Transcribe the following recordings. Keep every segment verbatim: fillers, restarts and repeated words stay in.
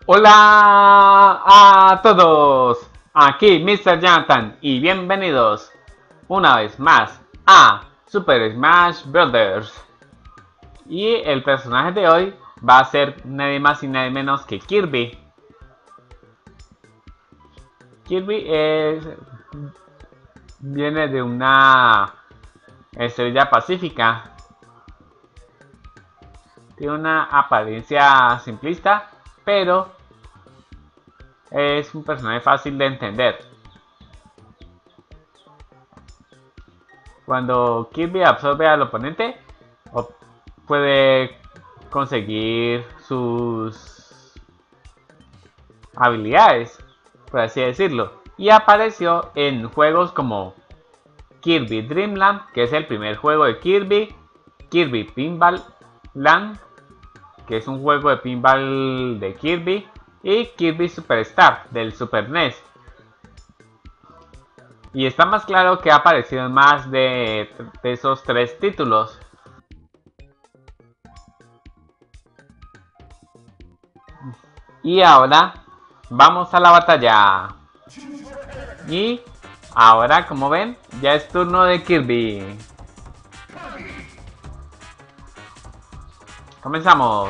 Hola a todos, aquí mister Jonathan y bienvenidos una vez más a Super Smash Bros. Y el personaje de hoy va a ser nadie más y nadie menos que Kirby. Kirby es, viene de una estrella pacífica. Tiene una apariencia simplista, pero es un personaje fácil de entender. Cuando Kirby absorbe al oponente, puede conseguir sus habilidades, por así decirlo. Y apareció en juegos como Kirby Dream Land, que es el primer juego de Kirby, Kirby Pinball Land, que es un juego de pinball de Kirby, y Kirby Superstar del Super N E S. Y está más claro que ha aparecido en más de, de esos tres títulos. Y ahora vamos a la batalla. Y ahora, como ven, ya es turno de Kirby. Comenzamos.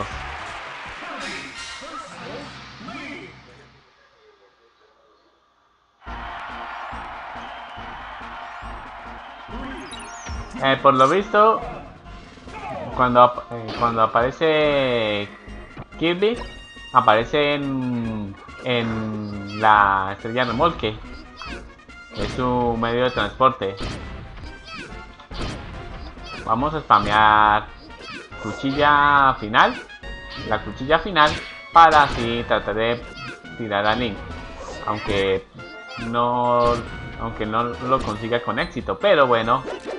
Eh, por lo visto, cuando, eh, cuando aparece Kirby, aparece en, en la estrella remolque. Es su medio de transporte. Vamos a spamear cuchilla final. La cuchilla final para así tratar de tirar a Link. Aunque no, aunque no lo consiga con éxito. Pero bueno.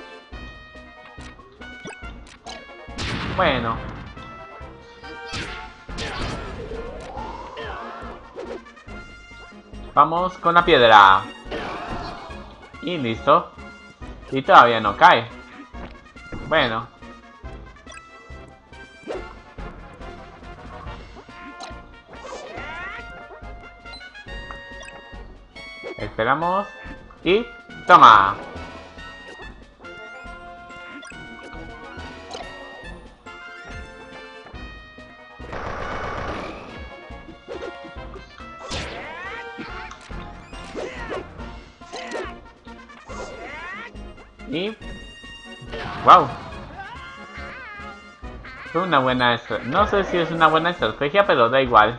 Bueno. Vamos con la piedra. Y listo. Y todavía no cae. Bueno. Esperamos. Y toma. Y... wow. Fue una buena... No sé si es una buena estrategia, pero da igual.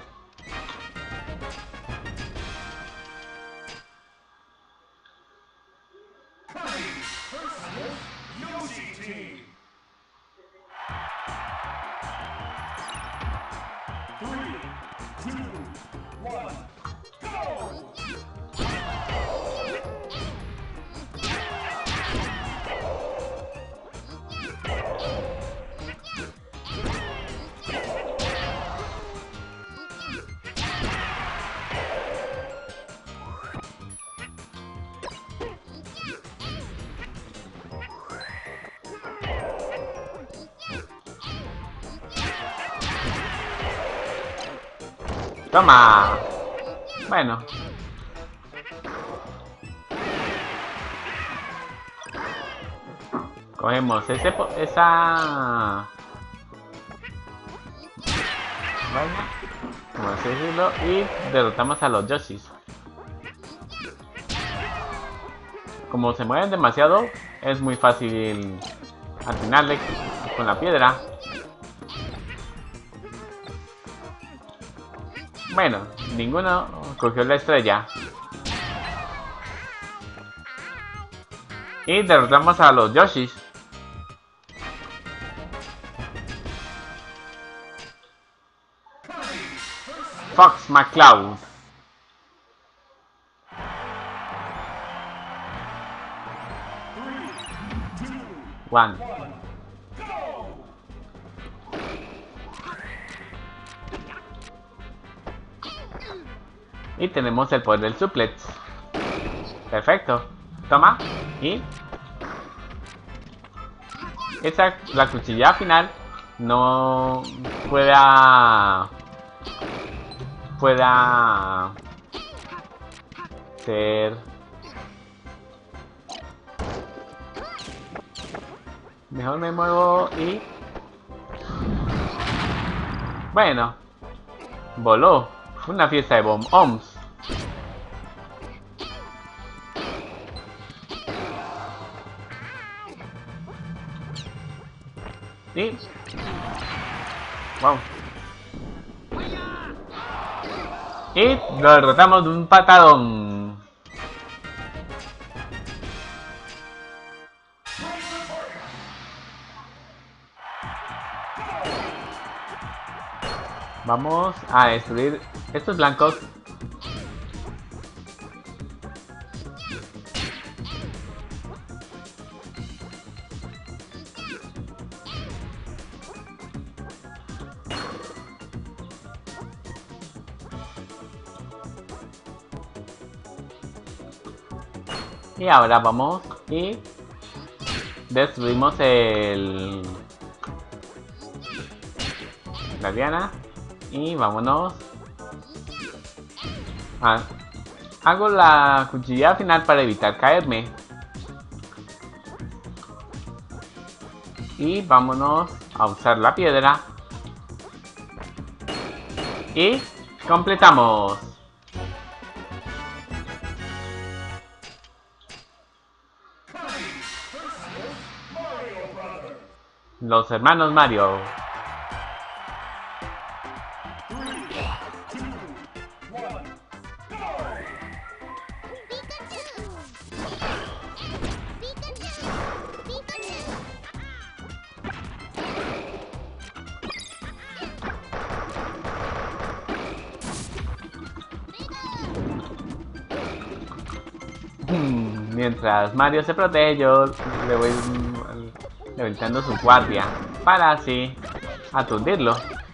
Toma. Bueno. Cogemos ese, esa... vaina, como así decirlo, y derrotamos a los Yoshis. Como se mueven demasiado, es muy fácil atinarle con la piedra. Bueno, ninguno cogió la estrella. Y derrotamos a los Yoshis. Fox McCloud. One. Y tenemos el poder del suplex. Perfecto. Toma. Y... esa, la cuchilla final no pueda pueda ser... Mejor me muevo y... Bueno, voló. Fue una fiesta de bomb-oms. Y... Wow. Y lo derrotamos de un patadón. Vamos a destruir estos blancos. Y ahora vamos y destruimos el... la diana. Y vámonos. Ah, hago la cuchillada final para evitar caerme. Y vámonos a usar la piedra. Y completamos. Los hermanos Mario. Mientras Mario se protege, yo le voy levantando su guardia para así aturdirlo.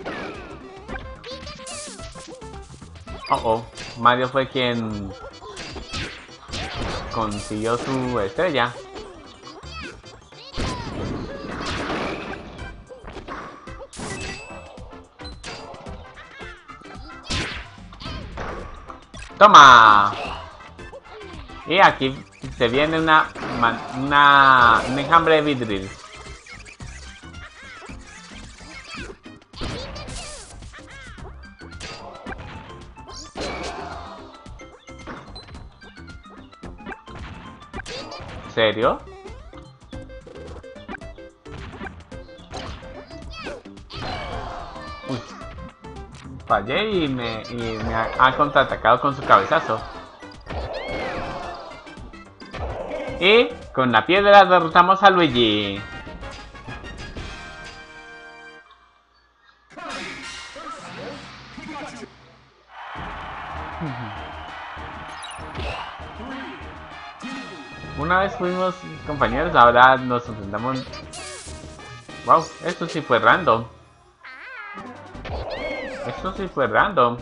Oh, oh, Mario fue quien consiguió su estrella. ¡Toma! Y aquí se viene una, una, un enjambre de vidril. ¿Serio? Uy. Fallé y me, y me ha, ha contraatacado con su cabezazo. Y con la piedra derrotamos a Luigi. Una vez fuimos compañeros, ahora nos enfrentamos. Wow, esto sí fue random. Esto sí fue random.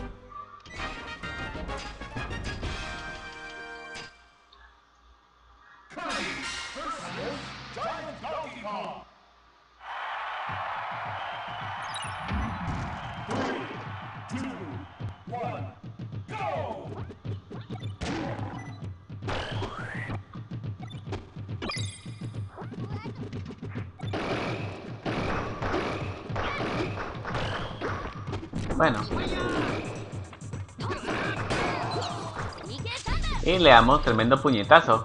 Bueno. Y le damos tremendo puñetazo.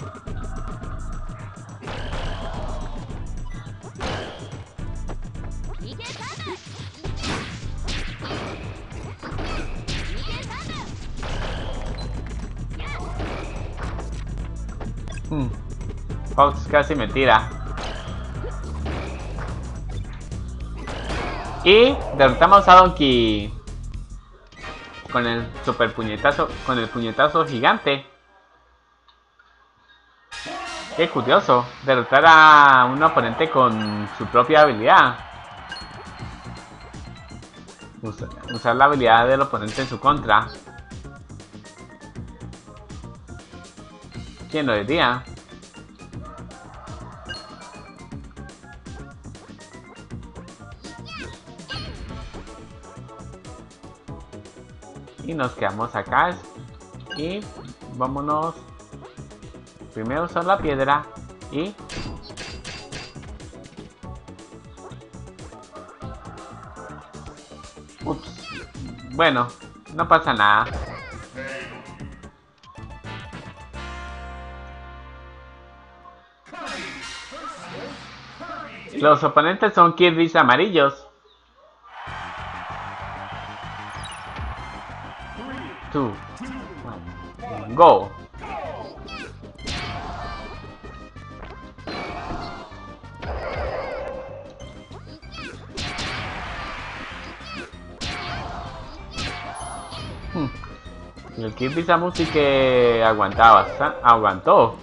Hmm. Fox casi me tira. Y derrotamos a Donkey con el super puñetazo, con el puñetazo gigante. Qué curioso, derrotar a un oponente con su propia habilidad. Usar, usar la habilidad del oponente en su contra. ¿Quién lo diría? Y nos quedamos acá. Y vámonos. Primero usar la piedra. Y... Ups. Bueno, no pasa nada. Los oponentes son Kirby's amarillos. Two, one, go. Hmm. El Kirby Samus sí que aguantaba, aguantó.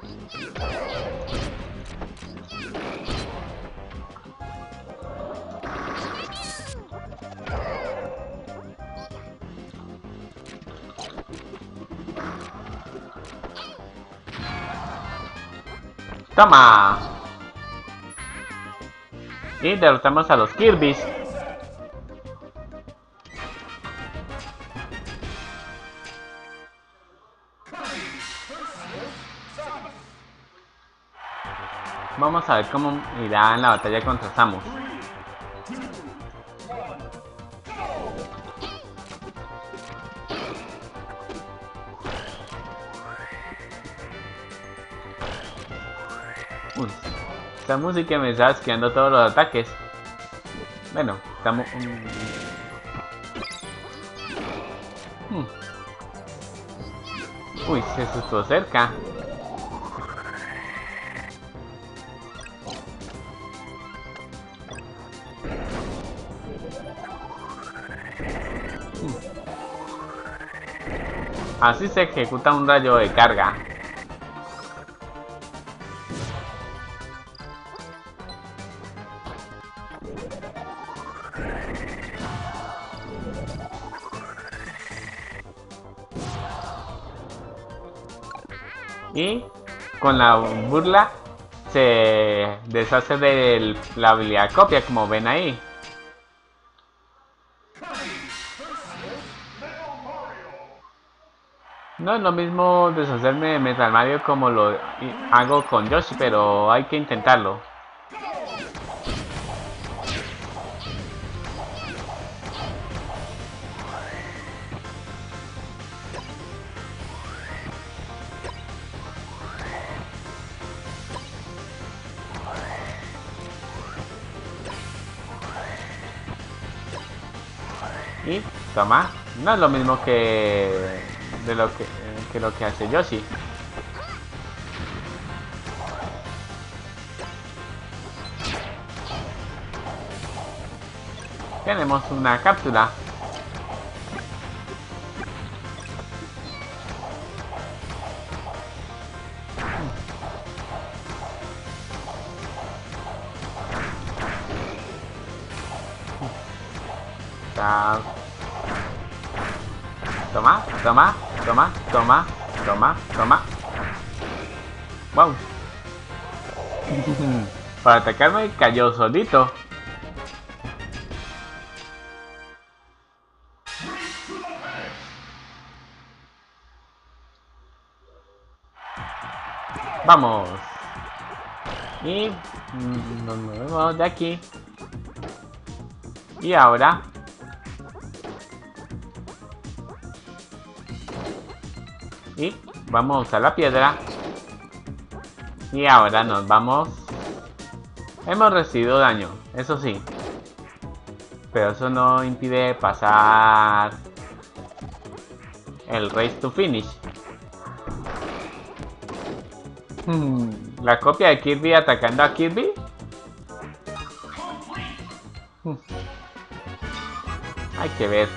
¡Toma! Y derrotamos a los Kirby's. Vamos a ver cómo irá en la batalla contra Samus. Uy, esta música me está esquivando todos los ataques. Bueno, estamos... Hmm. Uy, se estuvo cerca. Hmm. Así se ejecuta un rayo de carga. Y con la burla se deshace de la habilidad copia, como ven ahí. No es lo mismo deshacerme de Metal Mario como lo hago con Yoshi, pero hay que intentarlo. Y toma, no es lo mismo que de lo que, que lo que hace Yoshi. Tenemos una cápsula. Toma, toma, toma, toma, toma, toma. Wow. Para atacarme cayó solito. Vamos. Y nos movemos de aquí. Y ahora y vamos a usar la piedra. Y ahora nos vamos. Hemos recibido daño, eso sí, pero eso no impide pasar el Race to Finish. La copia de Kirby atacando a Kirby. Hay que ver.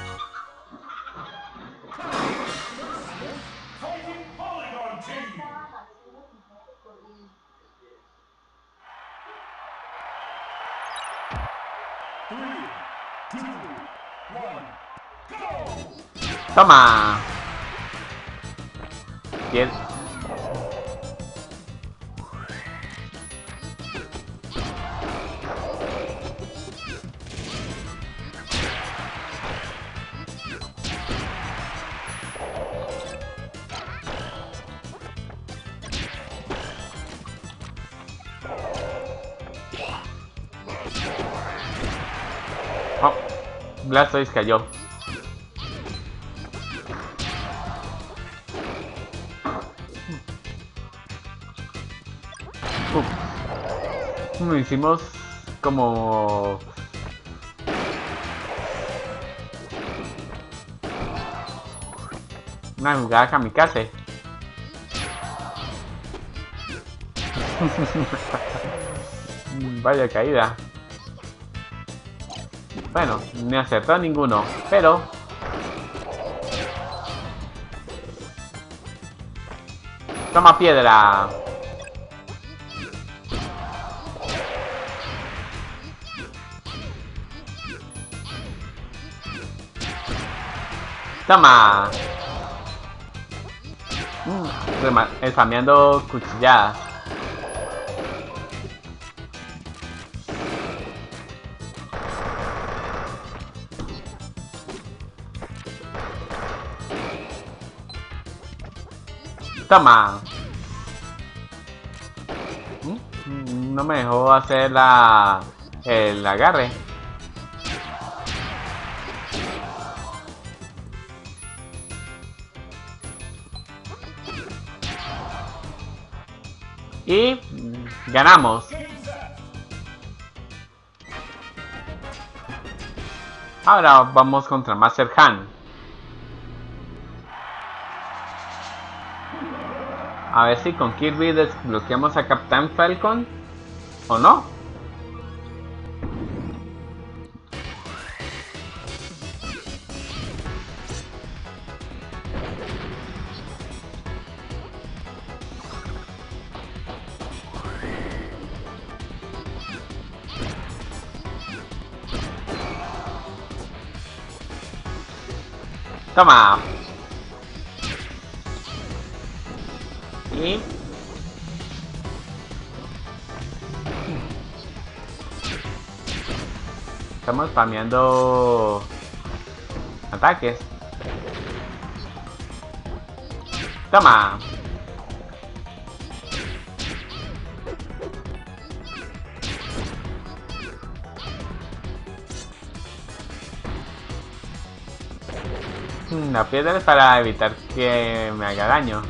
Toma. Bien. Oh, Blastoise cayó. Uh, hicimos como... una jugada kamikaze. Vaya caída. Bueno, ni acertó a ninguno, pero... toma piedra. Toma. Mm, spameando cuchilladas. Toma. Mm, no me dejó hacer la el agarre. Y ganamos. Ahora vamos contra Master Han. A ver si con Kirby desbloqueamos a Captain Falcon o no. Toma. Y... estamos spameando ataques. Toma. La piedra es para evitar que me haga daño.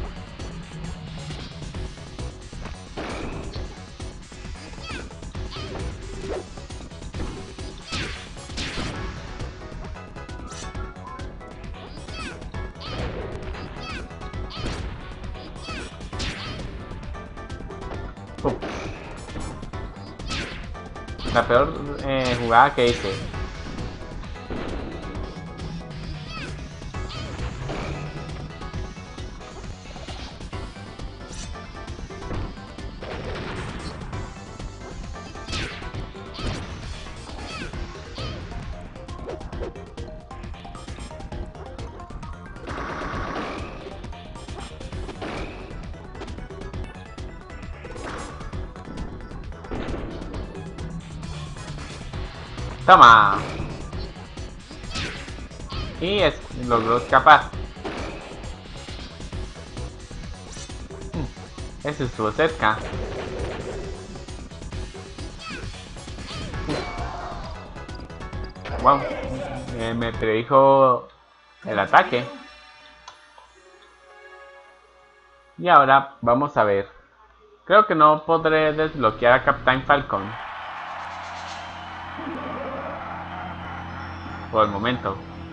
Uh. La peor eh, jugada que hice. Toma. Y es, logró escapar. Ese estuvo cerca. Wow. Eh, me predijo el ataque. Y ahora vamos a ver. Creo que no podré desbloquear a Captain Falcon por el momento.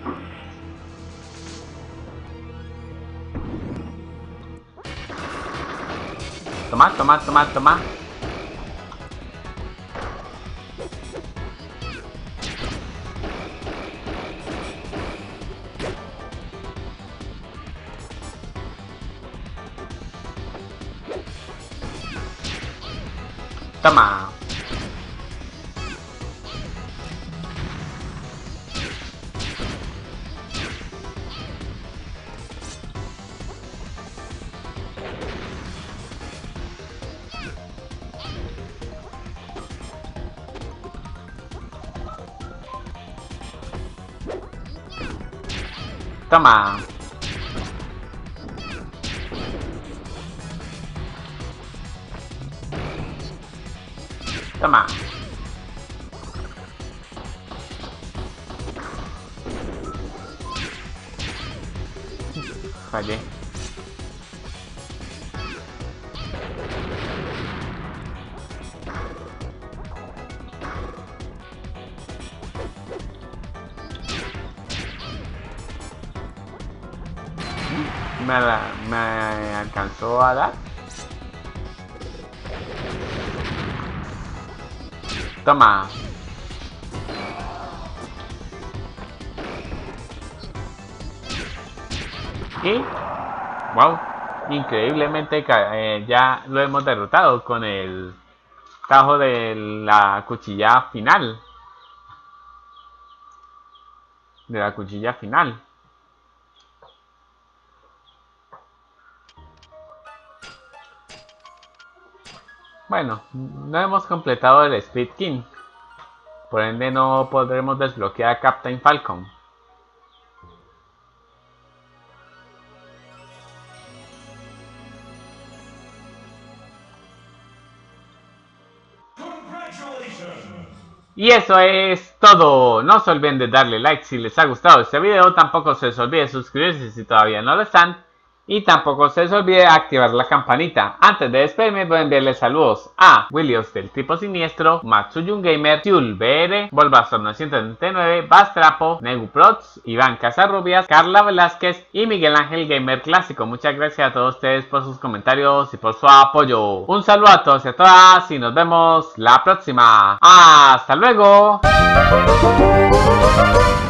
Toma, toma, toma, toma. Toma. Toma. Toma. fallé. Me, me alcanzó a dar. Toma. Y wow, increíblemente eh, ya lo hemos derrotado con el tajo de la cuchilla final. De la cuchilla final. Bueno, no hemos completado el Speed King. Por ende no podremos desbloquear a Captain Falcon. Y eso es todo. No se olviden de darle like si les ha gustado este video. Tampoco se les olvide suscribirse si todavía no lo están. Y tampoco se les olvide activar la campanita. Antes de despedirme voy a enviarles saludos a Willios del Tipo Siniestro, Matsuyun Gamer, Tiul B R, Volvazor novecientos setenta y nueve, Bastrapo, Neguprots, Iván Casarrubias, Carla Velázquez y Miguel Ángel Gamer Clásico. Muchas gracias a todos ustedes por sus comentarios y por su apoyo. Un saludo a todos y a todas y nos vemos la próxima. ¡Hasta luego!